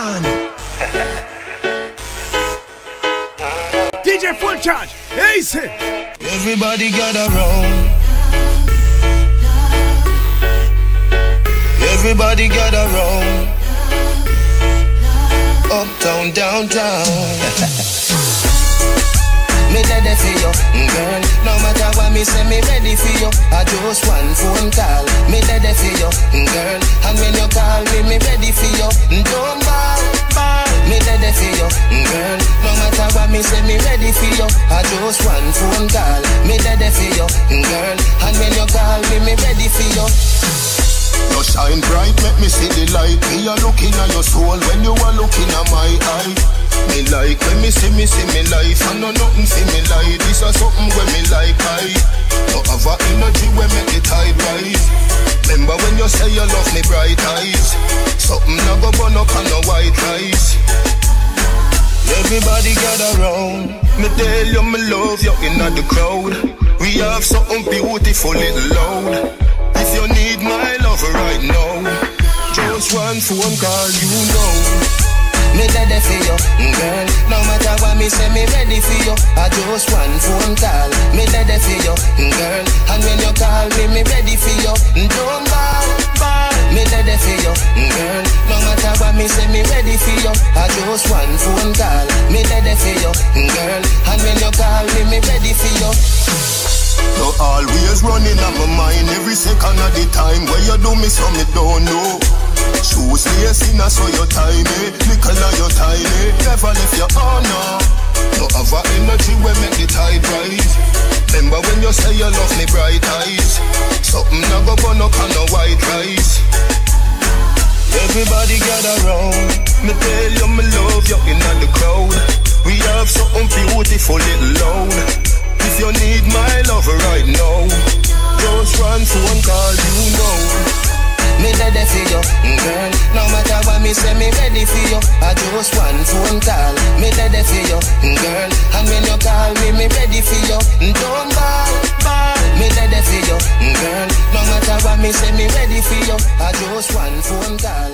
man. DJ Full Charge, easy. Everybody gather round. Everybody gather round. Uptown, downtown. Me ready for you, girl. No matter what me say, me ready for you. I just one phone call. Me ready for you, girl. And when you call me, me ready for you. Don't ball. Me ready for you, girl. No matter what me say, me ready for you. I just one phone call. Me ready for you, girl. And when you call me, me ready for you. You shine bright, make me see the light. Me a looking at your soul when you are looking at my eye. Me like when me see me life. I know nothing see me like. This is something when me like I. You have a energy when make the tide rise. Remember when you say you love me bright eyes. Something I go burn up on the white rice. Everybody gather round. Me tell you me love you in the crowd. We have something beautiful little loud. If you need my love right now, just one phone call, you know. Me ready for you, girl. No matter what me say, me ready for you. I just one phone call. Me ready for you, girl. And when you call me, me ready for you. Don't ball. Me ready for you, girl. No matter what me say, me ready for you. I just one phone call. Me ready for you, girl. And when you call me, me ready for you. You always running on my mind every second of the time. Where you do me so me don't know. Shoes lacing so you tiny. Little now you tiny. Never left your honor. You have a energy when make the tide rise. Remember when you say you love me bright eyes. Something I go burn up on the white rice. Everybody gather round. Me tell you me love you in the crowd. We have something beautiful little loud. If you need my love right now, just one phone call, you know. Me ready for you, girl. No matter what me say, me ready for you. I just one phone call. Me ready for you, girl. And when you call me, me ready for you. Don't ball. Me ready for you, girl. No matter what me say, me ready for you. I just one phone call.